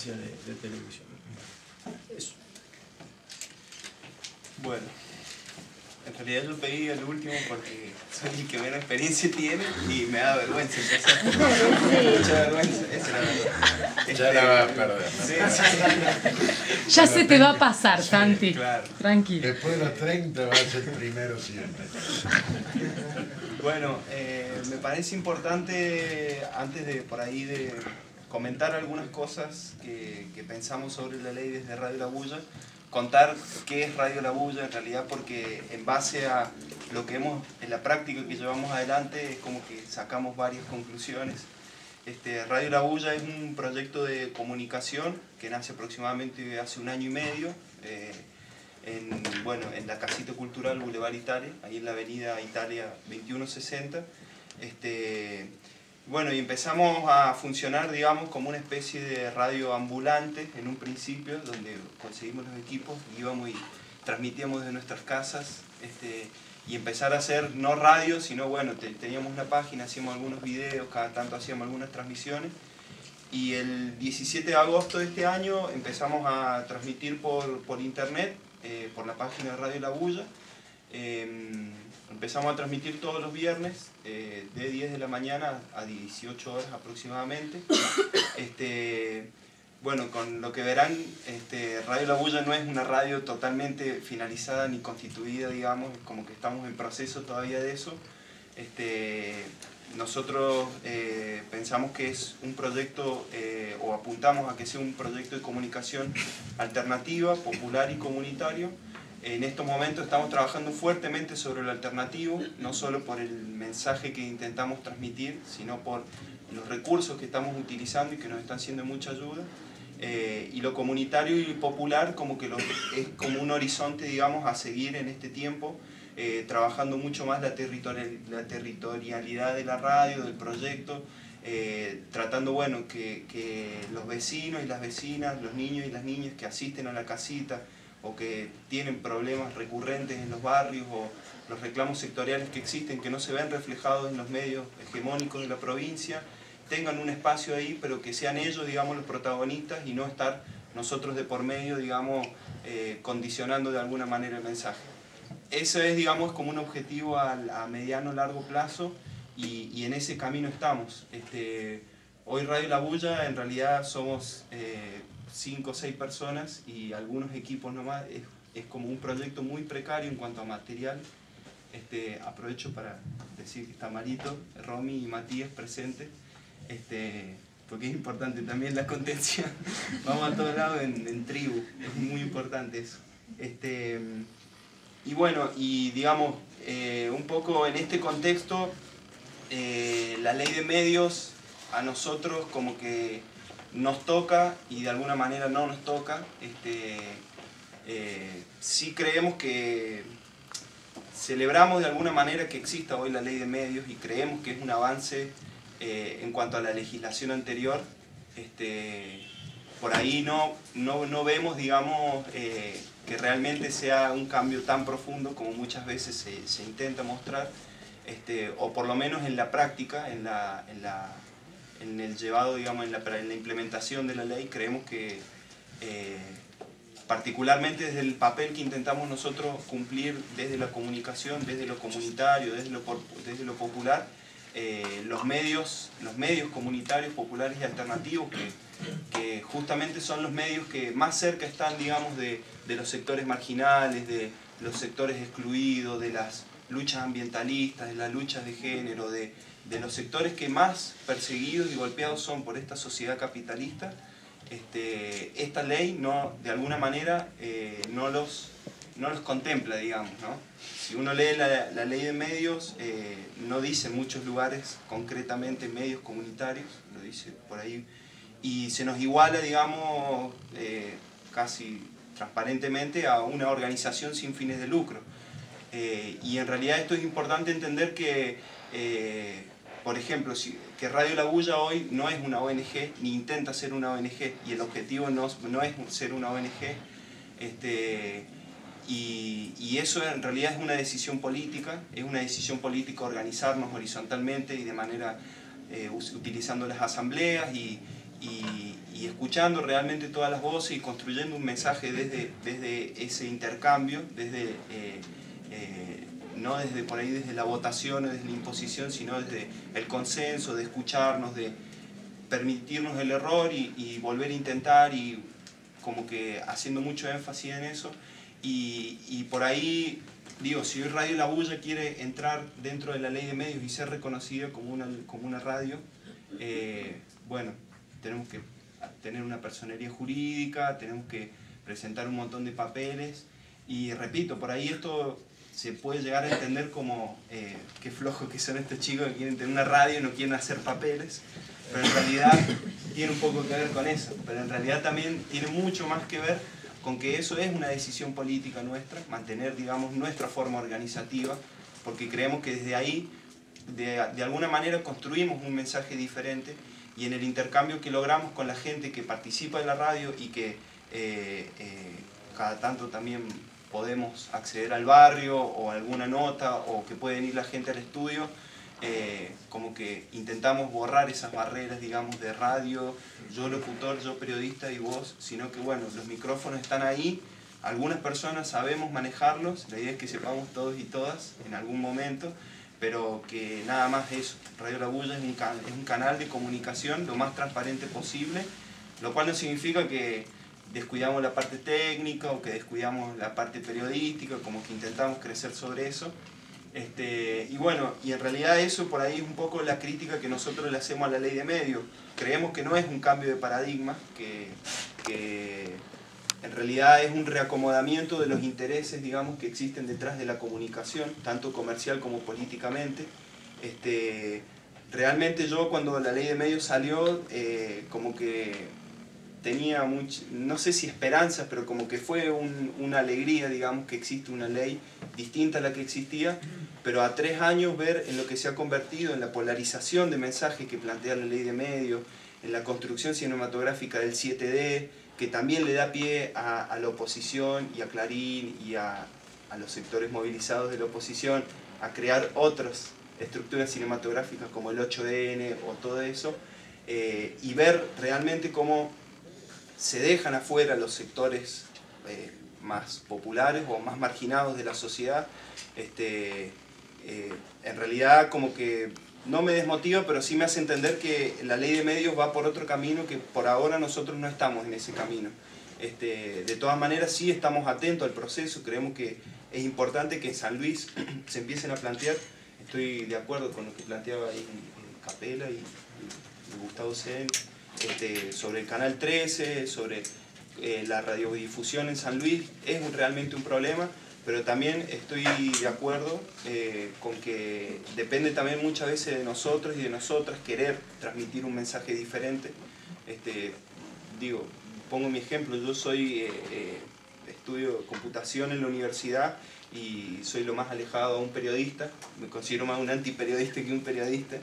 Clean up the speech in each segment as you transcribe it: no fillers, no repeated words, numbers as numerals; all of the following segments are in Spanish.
agencia de televisión. Eso. Bueno, en realidad yo pedí el último porque soy el que menos experiencia tiene y me da vergüenza empezar. Mucha vergüenza, esa era la verdad. Ya la vas a perder, ¿no? Sí, sí. Ya se te va a pasar, Santi. Sí, claro. Tranquilo. Después de los 30 va a ser primero siempre. Bueno, me parece importante, antes de por ahí de comentar algunas cosas que pensamos sobre la ley desde Radio La Bulla, contar qué es Radio La Bulla en realidad, porque en base a lo que hemos, en la práctica que llevamos adelante, es como que sacamos varias conclusiones. Radio La Bulla es un proyecto de comunicación que nace aproximadamente hace 1 año y medio, en la Casita Cultural Boulevard Italia, ahí en la avenida Italia 2160. Bueno, y empezamos a funcionar, digamos, como una especie de radio ambulante en un principio, donde conseguimos los equipos, íbamos y transmitíamos desde nuestras casas, y empezar a hacer no radio, sino bueno, teníamos una página, hacíamos algunos videos, cada tanto hacíamos algunas transmisiones, y el 17 de agosto de este año empezamos a transmitir por internet, por la página de Radio La Bulla. Empezamos a transmitir todos los viernes de 10 de la mañana a 18 horas aproximadamente. Bueno, con lo que verán, Radio La Bulla no es una radio totalmente finalizada ni constituida, digamos, es como que estamos en proceso todavía de eso. Nosotros pensamos que es un proyecto, o apuntamos a que sea un proyecto de comunicación alternativa, popular y comunitario. En estos momentos estamos trabajando fuertemente sobre lo alternativo, no solo por el mensaje que intentamos transmitir, sino por los recursos que estamos utilizando y que nos están siendo de mucha ayuda. Y lo comunitario y popular como que es como un horizonte, digamos, a seguir en este tiempo, trabajando mucho más la territorialidad de la radio, del proyecto, tratando, bueno, que los vecinos y las vecinas, los niños y las niñas que asisten a la casita, o que tienen problemas recurrentes en los barrios, o los reclamos sectoriales que existen, que no se ven reflejados en los medios hegemónicos de la provincia, tengan un espacio ahí, pero que sean ellos, digamos, los protagonistas y no estar nosotros de por medio, digamos, condicionando de alguna manera el mensaje. Ese es, digamos, como un objetivo a mediano o largo plazo, y en ese camino estamos. Hoy Radio La Bulla en realidad somos 5 o 6 personas y algunos equipos nomás, es como un proyecto muy precario en cuanto a material. Aprovecho para decir que está Marito, Romy y Matías presentes, porque es importante también la contención. Vamos a todos lados en tribu, es muy importante eso. Y bueno, y digamos, un poco en este contexto, la ley de medios a nosotros como que nos toca y de alguna manera no nos toca. Sí creemos que celebramos de alguna manera que exista hoy la ley de medios y creemos que es un avance en cuanto a la legislación anterior. Por ahí no vemos, digamos, que realmente sea un cambio tan profundo como muchas veces se intenta mostrar, o por lo menos en la práctica, en el llevado, digamos, en la implementación de la ley. Creemos que particularmente desde el papel que intentamos nosotros cumplir desde la comunicación, desde lo comunitario, desde lo popular, los medios comunitarios, populares y alternativos, que justamente son los medios que más cerca están, digamos, de los sectores marginales, de los sectores excluidos, de las luchas ambientalistas, de las luchas de género, de los sectores que más perseguidos y golpeados son por esta sociedad capitalista. Esta ley de alguna manera no los contempla, digamos, ¿no? Si uno lee la ley de medios, no dice en muchos lugares concretamente medios comunitarios, lo dice por ahí, y se nos iguala, digamos, casi transparentemente a una organización sin fines de lucro. Y en realidad esto es importante entender que, por ejemplo, que Radio La Bulla hoy no es una ONG, ni intenta ser una ONG, y el objetivo no es ser una ONG, y eso en realidad es una decisión política organizarnos horizontalmente y de manera, utilizando las asambleas y y escuchando realmente todas las voces y construyendo un mensaje desde ese intercambio, no desde por ahí desde la votación o desde la imposición, sino desde el consenso, de escucharnos, de permitirnos el error y volver a intentar, y como que haciendo mucho énfasis en eso. Y por ahí, digo, si hoy Radio La Bulla quiere entrar dentro de la ley de medios y ser reconocida como una radio, bueno, tenemos que tener una personería jurídica, tenemos que presentar un montón de papeles, y repito, por ahí esto se puede llegar a entender como qué flojo que son estos chicos que quieren tener una radio y no quieren hacer papeles, pero en realidad tiene un poco que ver con eso, pero en realidad también tiene mucho más que ver con que eso es una decisión política nuestra, mantener, digamos, nuestra forma organizativa, porque creemos que desde ahí, de alguna manera, construimos un mensaje diferente, y en el intercambio que logramos con la gente que participa de la radio y que cada tanto también podemos acceder al barrio o a alguna nota, o que pueden ir la gente al estudio, como que intentamos borrar esas barreras, digamos, de radio, yo locutor, yo periodista y vos, sino que bueno, los micrófonos están ahí, algunas personas sabemos manejarlos, la idea es que sepamos todos y todas en algún momento, pero que nada más eso. Radio La Bulla es un canal de comunicación lo más transparente posible, lo cual no significa que descuidamos la parte técnica o que descuidamos la parte periodística, como que intentamos crecer sobre eso. Y bueno, y en realidad eso por ahí es un poco la crítica que nosotros le hacemos a la ley de medios. Creemos que no es un cambio de paradigma, que en realidad es un reacomodamiento de los intereses, digamos, que existen detrás de la comunicación, tanto comercial como políticamente. Realmente yo, cuando la ley de medios salió, como que tenía no sé si esperanzas, pero como que fue una alegría, digamos, que existe una ley distinta a la que existía, pero a 3 años ver en lo que se ha convertido, en la polarización de mensajes que plantea la ley de medios, en la construcción cinematográfica del 7D, que también le da pie a la oposición y a Clarín y a los sectores movilizados de la oposición a crear otras estructuras cinematográficas como el 8N o todo eso, y ver realmente cómo se dejan afuera los sectores más populares o más marginados de la sociedad. En realidad como que no me desmotiva, pero sí me hace entender que la ley de medios va por otro camino, que por ahora nosotros no estamos en ese camino. De todas maneras sí estamos atentos al proceso, creemos que es importante que en San Luis se empiecen a plantear, estoy de acuerdo con lo que planteaba ahí Capela y Gustavo Sen, sobre el Canal 13, sobre la radiodifusión en San Luis, es realmente un problema, pero también estoy de acuerdo con que depende también muchas veces de nosotros y de nosotras querer transmitir un mensaje diferente. Digo, pongo mi ejemplo, yo estudio computación en la universidad y soy lo más alejado a un periodista, me considero más un antiperiodista que un periodista,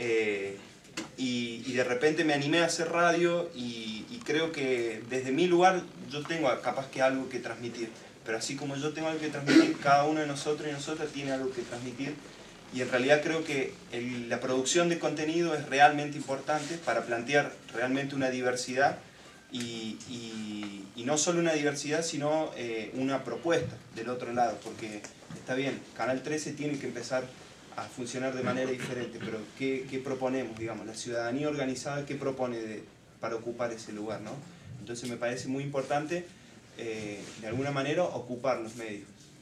y de repente me animé a hacer radio y creo que desde mi lugar yo tengo capaz que algo que transmitir, pero así como yo tengo algo que transmitir, cada uno de nosotros y nosotras tiene algo que transmitir, y en realidad creo que la producción de contenido es realmente importante para plantear realmente una diversidad, y no solo una diversidad, sino una propuesta del otro lado, porque está bien, Canal 13 tiene que empezar a funcionar de manera diferente, pero ¿qué proponemos, digamos? La ciudadanía organizada, ¿qué propone para ocupar ese lugar, ¿no? Entonces me parece muy importante, de alguna manera, ocupar los medios.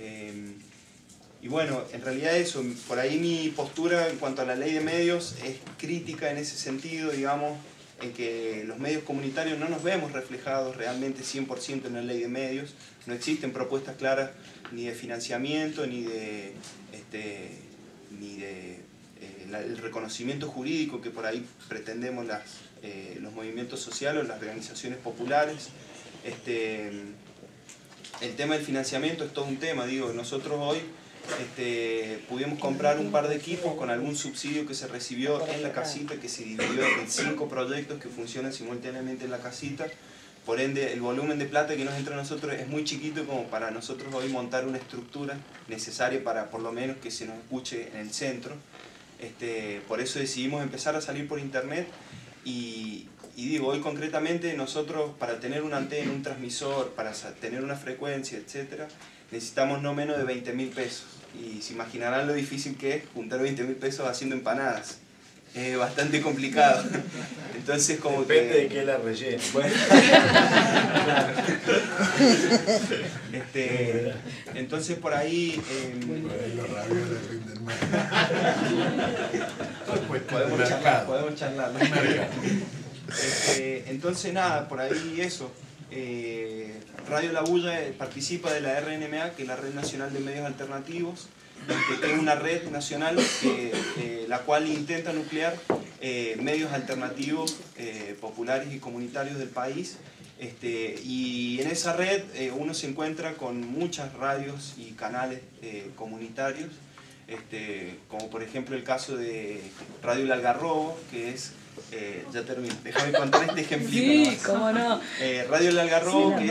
Y bueno, en realidad eso, por ahí mi postura en cuanto a la ley de medios es crítica en ese sentido, digamos, en que los medios comunitarios no nos vemos reflejados realmente 100% en la ley de medios, no existen propuestas claras ni de financiamiento, ni de el reconocimiento jurídico que por ahí pretendemos los movimientos sociales o las organizaciones populares. El tema del financiamiento es todo un tema, digo, nosotros hoy pudimos comprar un par de equipos con algún subsidio que se recibió en la casita, que se dividió en 5 proyectos que funcionan simultáneamente en la casita. Por ende, el volumen de plata que nos entra a nosotros es muy chiquito como para nosotros hoy montar una estructura necesaria para por lo menos que se nos escuche en el centro. Por eso decidimos empezar a salir por internet, Y digo, hoy concretamente nosotros para tener una antena, un transmisor, para tener una frecuencia, etc., necesitamos no menos de 20.000 pesos. Y se imaginarán lo difícil que es juntar 20.000 pesos haciendo empanadas. Es bastante complicado. Entonces como depende que... de qué la rellene. Bueno. Entonces por ahí... Los ravioles rinden más. Podemos charlar. Entonces nada, por ahí eso. Radio La Bulla participa de la RNMA, que es la Red Nacional de Medios Alternativos, que es una red nacional la cual intenta nuclear medios alternativos populares y comunitarios del país. Y en esa red uno se encuentra con muchas radios y canales comunitarios, como por ejemplo el caso de Radio El Algarrobo, que es... ya termino, déjame contar este ejemplito. Sí, nomás. cómo no. Radio El Algarrobo, sí, que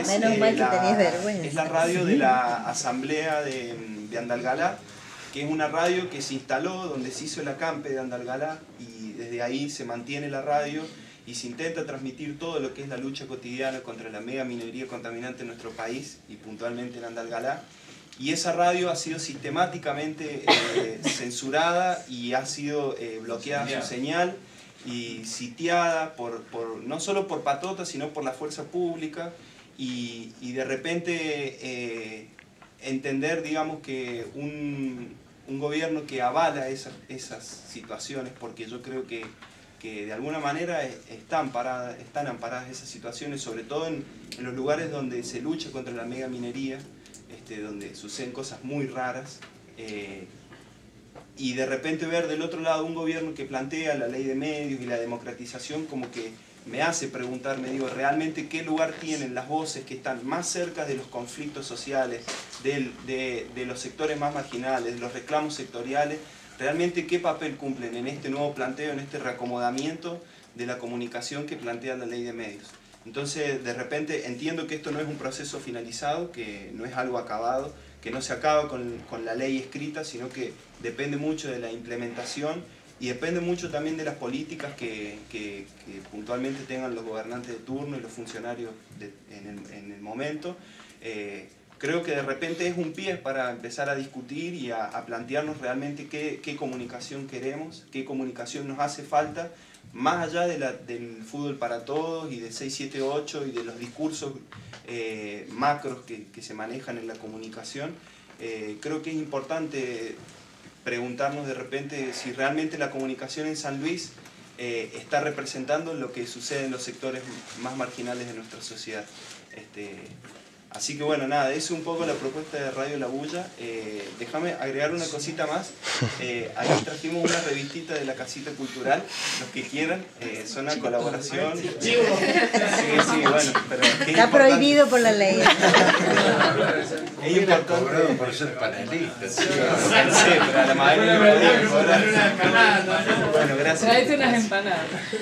es la radio de la Asamblea de Andalgalá, que es una radio que se instaló donde se hizo el acampe de Andalgalá, y desde ahí se mantiene la radio y se intenta transmitir todo lo que es la lucha cotidiana contra la mega minería contaminante en nuestro país y puntualmente en Andalgalá. Y esa radio ha sido sistemáticamente censurada y ha sido bloqueada su señal y sitiada no solo por patotas, sino por la fuerza pública, y de repente entender, digamos, que un gobierno que avala esas situaciones, porque yo creo que de alguna manera están amparadas esas situaciones, sobre todo en los lugares donde se lucha contra la mega minería, donde suceden cosas muy raras, y de repente ver del otro lado un gobierno que plantea la ley de medios y la democratización, como que me hace preguntarme, digo, realmente qué lugar tienen las voces que están más cerca de los conflictos sociales, de los sectores más marginales, de los reclamos sectoriales, realmente qué papel cumplen en este nuevo planteo, en este reacomodamiento de la comunicación que plantea la ley de medios. Entonces, de repente entiendo que esto no es un proceso finalizado, que no es algo acabado, que no se acaba con la ley escrita, sino que depende mucho de la implementación y depende mucho también de las políticas que puntualmente tengan los gobernantes de turno y los funcionarios en el momento. Creo que de repente es un pie para empezar a discutir y a plantearnos realmente qué comunicación queremos, qué comunicación nos hace falta, más allá del fútbol para todos y de 678 y de los discursos macros que se manejan en la comunicación. Creo que es importante preguntarnos de repente si realmente la comunicación en San Luis está representando lo que sucede en los sectores más marginales de nuestra sociedad. Así que bueno, nada, es un poco la propuesta de Radio La Bulla. Déjame agregar una cosita más. Aquí trajimos una revistita de la Casita Cultural, los que quieran, son una colaboración. Sí, bueno, pero está prohibido por la ley. Es importante por ser panelista. Sí, pero a la madre no le podemos cobrar. Bueno, gracias. Traete unas empanadas.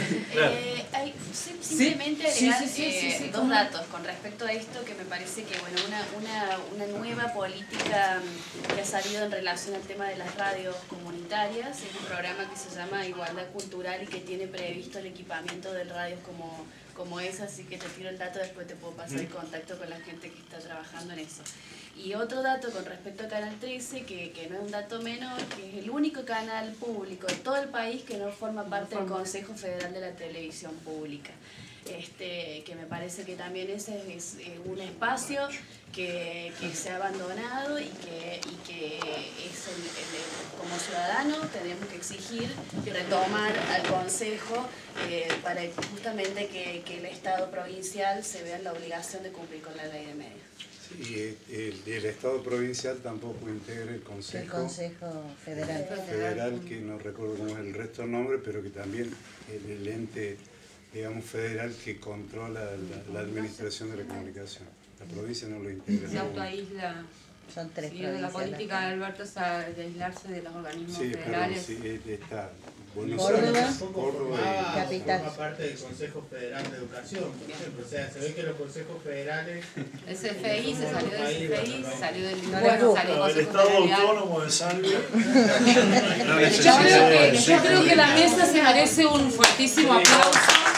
Simplemente agregar dos datos con respecto a esto, que me parece que bueno, una nueva política que ha salido en relación al tema de las radios comunitarias. Es un programa que se llama Igualdad Cultural y que tiene previsto el equipamiento de radios como esa, así que te tiro el dato, después te puedo pasar el contacto con la gente que está trabajando en eso. Y otro dato con respecto a Canal 13, que no es un dato menor, que es el único canal público de todo el país que no forma parte del Consejo Federal de la Televisión Pública. Que me parece que también ese es un espacio que se ha abandonado y que como ciudadanos tenemos que exigir y retomar al Consejo para justamente que el Estado provincial se vea en la obligación de cumplir con la ley de medios. Sí, el Estado provincial tampoco integra el Consejo Federal, que no recuerdo cómo es el resto del nombre, pero que también el ente, digamos, federal que controla la administración de la comunicación. La provincia no lo integra. Se autoaísla. Son tres provincias. De la política de Alberto es de aislarse de los organismos federales. Sí, está Buenos Córdoba, Aires, Córdoba y Capital. forma parte del Consejo Federal de Educación, por ejemplo. O sea, se ve que los consejos federales... El CFI se salió del CFI, salió del... El Estado Autónomo de Salvia. Yo creo que la mesa se merece un fuertísimo aplauso.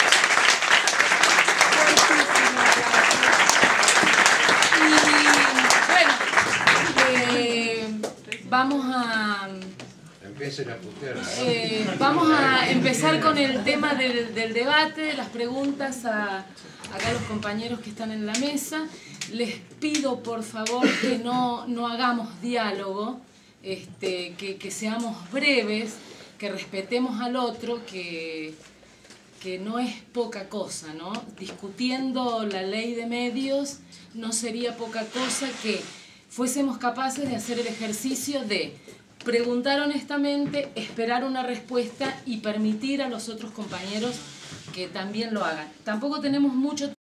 vamos a... Empiecen a putear. Vamos a empezar con el tema del debate, las preguntas a acá los compañeros que están en la mesa. Les pido por favor que no hagamos diálogo, que seamos breves, que respetemos al otro, que no es poca cosa, ¿no? Discutiendo la ley de medios no sería poca cosa que fuésemos capaces de hacer el ejercicio de preguntar honestamente, esperar una respuesta y permitir a los otros compañeros que también lo hagan. Tampoco tenemos mucho